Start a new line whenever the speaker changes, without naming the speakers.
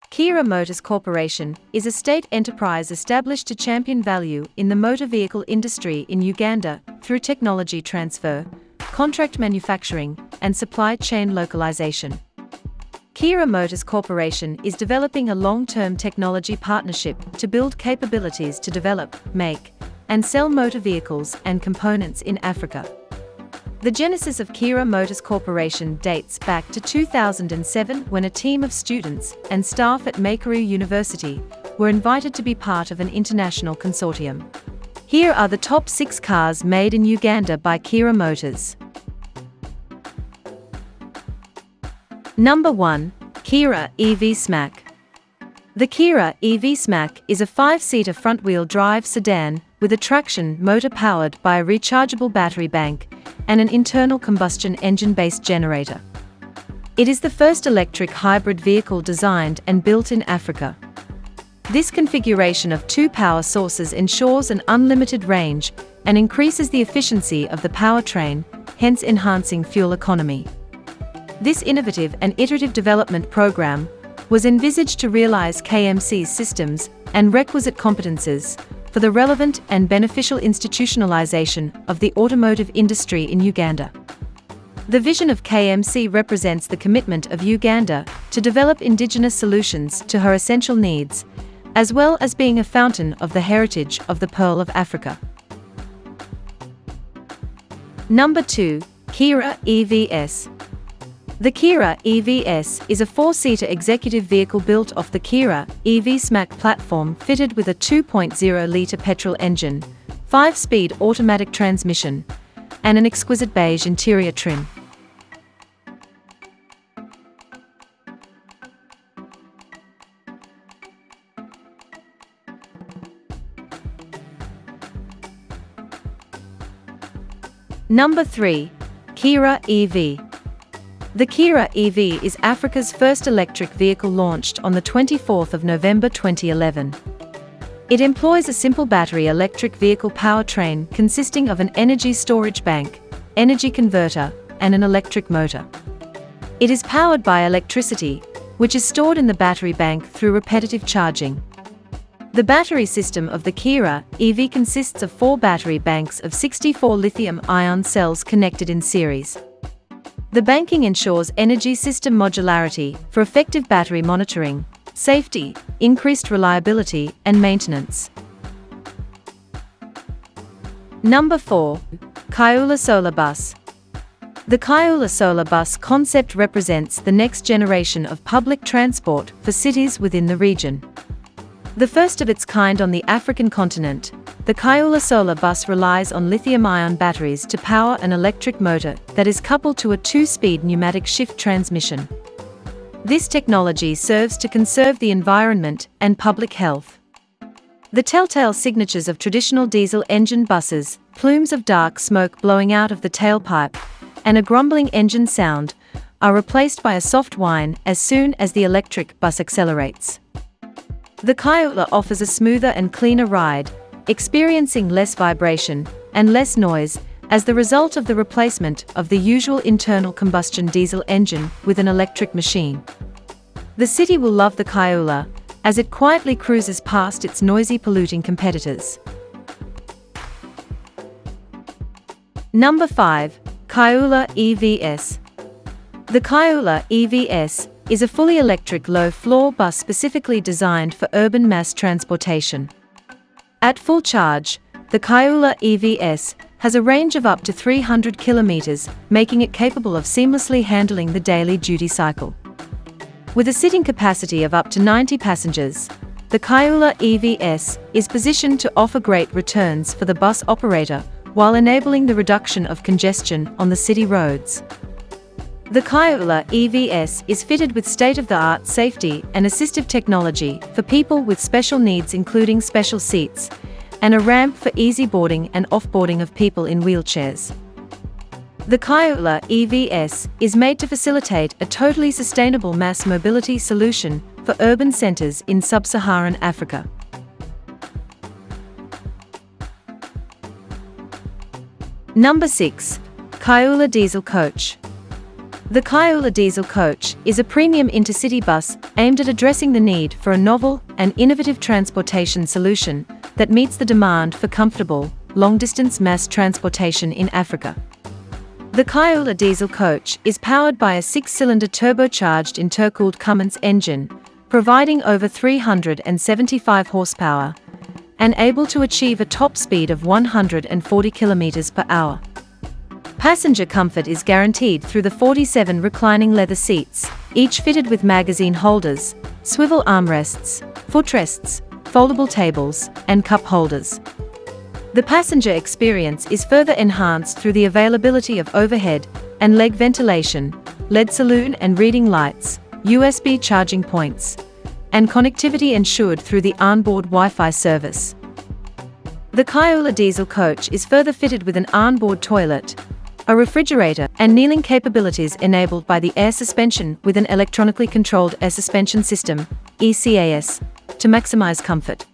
Kiira Motors Corporation is a state enterprise established to champion value in the motor vehicle industry in Uganda through technology transfer, contract manufacturing, and supply chain localization. Kiira Motors Corporation is developing a long-term technology partnership to build capabilities to develop, make, and sell motor vehicles and components in Africa. The genesis of Kiira Motors Corporation dates back to 2007 when a team of students and staff at Makerere University were invited to be part of an international consortium. Here are the top 6 cars made in Uganda by Kiira Motors. Number 1. Kiira EV Smack. The Kiira EV Smack is a 5-seater front-wheel drive sedan with a traction motor powered by a rechargeable battery bank and an internal combustion engine-based generator. It is the first electric hybrid vehicle designed and built in Africa. This configuration of 2 power sources ensures an unlimited range and increases the efficiency of the powertrain, hence enhancing fuel economy. This innovative and iterative development program was envisaged to realize KMC's systems and requisite competences for the relevant and beneficial institutionalization of the automotive industry in Uganda. The vision of KMC represents the commitment of Uganda to develop indigenous solutions to her essential needs, as well as being a fountain of the heritage of the Pearl of Africa. Number 2. Kiira EVS. The Kiira EVS is a 4-seater executive vehicle built off the Kiira EV Smack platform fitted with a 2.0-litre petrol engine, 5-speed automatic transmission, and an exquisite beige interior trim. Number 3. Kiira EV. The Kiira EV is Africa's first electric vehicle launched on the 24th of November 2011. It employs a simple battery electric vehicle powertrain consisting of an energy storage bank, energy converter, and an electric motor. It is powered by electricity, which is stored in the battery bank through repetitive charging. The battery system of the Kiira EV consists of 4 battery banks of 64 lithium-ion cells connected in series. The banking ensures energy system modularity for effective battery monitoring, safety, increased reliability, and maintenance. Number 4. Kiira Solar Bus. The Kiira Solar Bus concept represents the next generation of public transport for cities within the region. The first of its kind on the African continent, the Kiira Solar Bus relies on lithium-ion batteries to power an electric motor that is coupled to a 2-speed pneumatic shift transmission. This technology serves to conserve the environment and public health. The telltale signatures of traditional diesel engine buses, plumes of dark smoke blowing out of the tailpipe, and a grumbling engine sound, are replaced by a soft whine as soon as the electric bus accelerates. The Kiira offers a smoother and cleaner ride, experiencing less vibration and less noise as the result of the replacement of the usual internal combustion diesel engine with an electric machine. The city will love the Kiira as it quietly cruises past its noisy, polluting competitors. Number 5. Kiira EVS. The Kiira EVS is a fully electric low-floor bus specifically designed for urban mass transportation. At full charge, the Kiira EVS has a range of up to 300 kilometers, making it capable of seamlessly handling the daily duty cycle. With a sitting capacity of up to 90 passengers, the Kiira EVS is positioned to offer great returns for the bus operator while enabling the reduction of congestion on the city roads. The Kiira EVS is fitted with state-of-the-art safety and assistive technology for people with special needs, including special seats and a ramp for easy boarding and off-boarding of people in wheelchairs. The Kiira EVS is made to facilitate a totally sustainable mass mobility solution for urban centers in sub-Saharan Africa. Number 6. Kiira Diesel Coach. The Kiira diesel coach is a premium intercity bus aimed at addressing the need for a novel and innovative transportation solution that meets the demand for comfortable, long-distance mass transportation in Africa. The Kiira diesel coach is powered by a 6-cylinder turbocharged intercooled Cummins engine, providing over 375 horsepower and able to achieve a top speed of 140 km per hour. Passenger comfort is guaranteed through the 47 reclining leather seats, each fitted with magazine holders, swivel armrests, footrests, foldable tables, and cup holders. The passenger experience is further enhanced through the availability of overhead and leg ventilation, LED saloon and reading lights, USB charging points, and connectivity ensured through the onboard Wi-Fi service. The Kiira diesel coach is further fitted with an onboard toilet, a refrigerator, and kneeling capabilities enabled by the air suspension with an electronically controlled air suspension system, ECAS, to maximize comfort.